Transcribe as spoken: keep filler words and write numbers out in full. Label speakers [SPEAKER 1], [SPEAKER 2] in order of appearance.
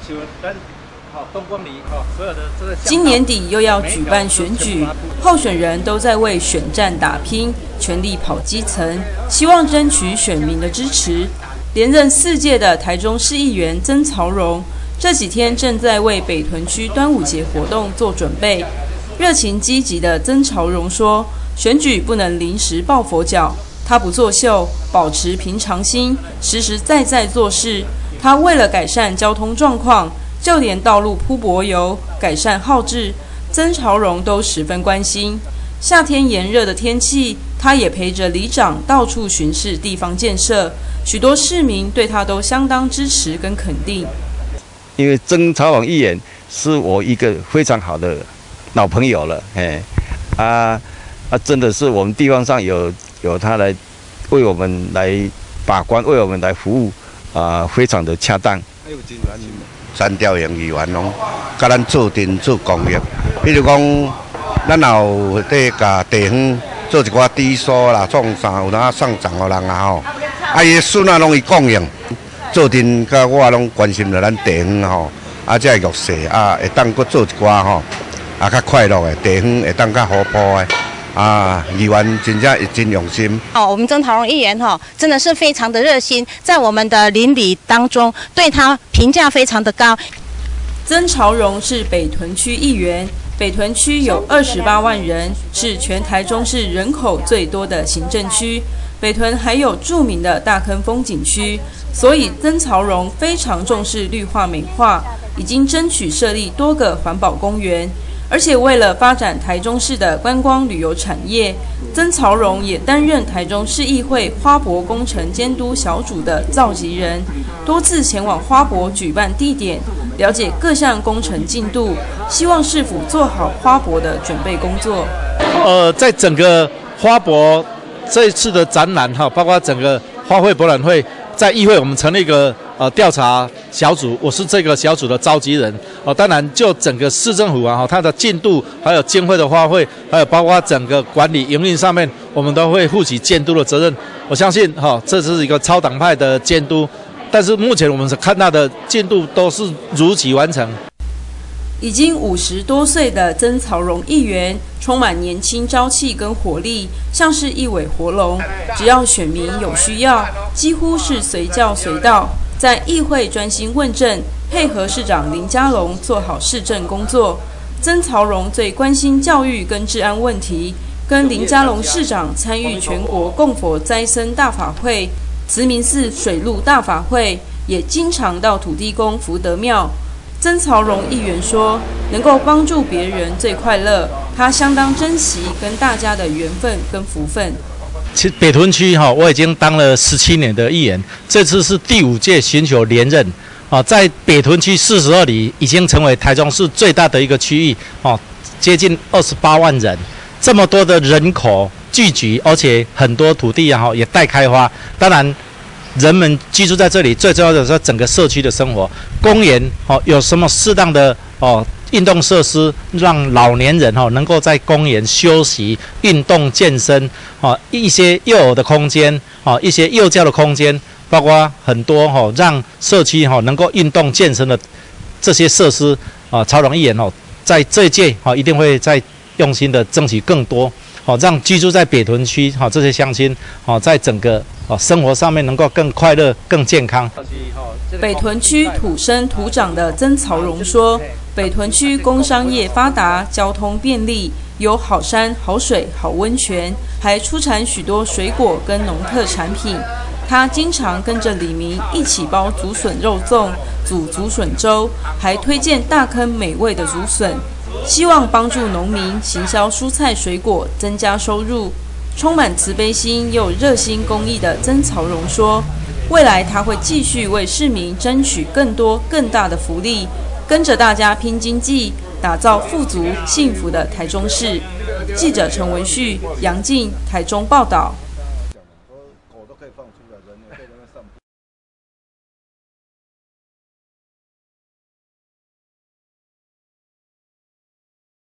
[SPEAKER 1] 今年底又要举办选举，候选人都在为选战打拼，全力跑基层，希望争取选民的支持。连任四届的台中市议员曾曹荣，这几天正在为北屯区端午节活动做准备。热情积极的曾曹荣说：“选举不能临时抱佛脚，他不作秀，保持平常心，实实在在做事。他为了改善交通状况，就连道路铺柏油、改善号志，曾曹荣都十分关心。夏天炎热的天气，他也陪着里长到处巡视地方建设，许多市民对他都相当支持跟肯定。
[SPEAKER 2] 因为曾曹荣议员是我一个非常好的老朋友了，哎，啊啊，真的是我们地方上有有他来为我们来把关，为我们来服务，啊，非常的恰当。还有真原因。
[SPEAKER 3] 三条营议员拢甲咱做阵做公益，比如讲，咱也有在甲地方做一寡低收啦、创啥，有哪送奖互人啊吼。啊，伊孙仔拢伊供应，做阵甲我拢关心着咱地方吼，啊，这弱势啊，会当搁做一寡吼，啊，较快乐的地方会当较活泼的。啊，议员真正真用心。
[SPEAKER 4] 哦，我们曾曹荣议员哈、哦，真的是非常的热心，在我们的邻里当中，对他评价非常的高。
[SPEAKER 1] 曾曹荣是北屯区议员，北屯区有二十八万人，是全台中市人口最多的行政区。北屯还有著名的大坑风景区，所以曾曹荣非常重视绿化美化，已经争取设立多个环保公园。而且为了发展台中市的观光旅游产业，曾曹荣也担任台中市议会花博工程监督小组的召集人，多次前往花博举办地点，了解各项工程进度，希望市府做好花博的准备工作。
[SPEAKER 5] 呃，在整个花博这一次的展览哈，包括整个花卉博览会，在议会我们成立一个呃调查小组，我是这个小组的召集人。哦，当然就整个市政府啊，哈，它的进度还有经费的花费，还有包括整个管理营运上面，我们都会负起监督的责任。我相信哈、哦，这是一个超党派的监督，但是目前我们所看到的进度都是如期完成。
[SPEAKER 1] 已经五十多岁的曾曹荣议员，充满年轻朝气跟活力，像是一尾活龙。只要选民有需要，几乎是随叫随到，在议会专心问政，配合市长林佳龙做好市政工作。曾曹荣最关心教育跟治安问题，跟林佳龙市长参与全国供佛斋僧大法会、慈明寺水陆大法会，也经常到土地公福德庙。曾曹荣议员说：“能够帮助别人最快乐，他相当珍惜跟大家的缘分跟福分。”
[SPEAKER 5] 其实北屯区哈，我已经当了十七年的议员，这次是第五届寻求连任。啊，在北屯区四十二里已经成为台中市最大的一个区域，哦，接近二十八万人，这么多的人口聚集，而且很多土地啊也待开发。当然，人们居住在这里，最重要的是整个社区的生活。公园哦，有什么适当的哦运动设施，让老年人哦能够在公园休息、运动、健身，哦一些幼儿的空间，哦一些幼教的空间。包括很多哈、哦，让社区哈、哦、能够运动健身的这些设施啊，曹荣议员哦，在这一届哈、哦、一定会再用心的争取更多，好、哦、让居住在北屯区哈、哦、这些乡亲哦，在整个哦生活上面能够更快乐、更健康。
[SPEAKER 1] 北屯区土生土长的曾曹荣说，北屯区工商业发达，交通便利，有好山、好水、好温泉，还出产许多水果跟农特产品。他经常跟着里民一起包竹笋肉粽、煮竹笋粥，还推荐大坑美味的竹笋，希望帮助农民行销蔬菜水果，增加收入。充满慈悲心又热心公益的曾曹荣说，未来他会继续为市民争取更多更大的福利，跟着大家拼经济，打造富足幸福的台中市。记者陈文旭、杨静，台中报道。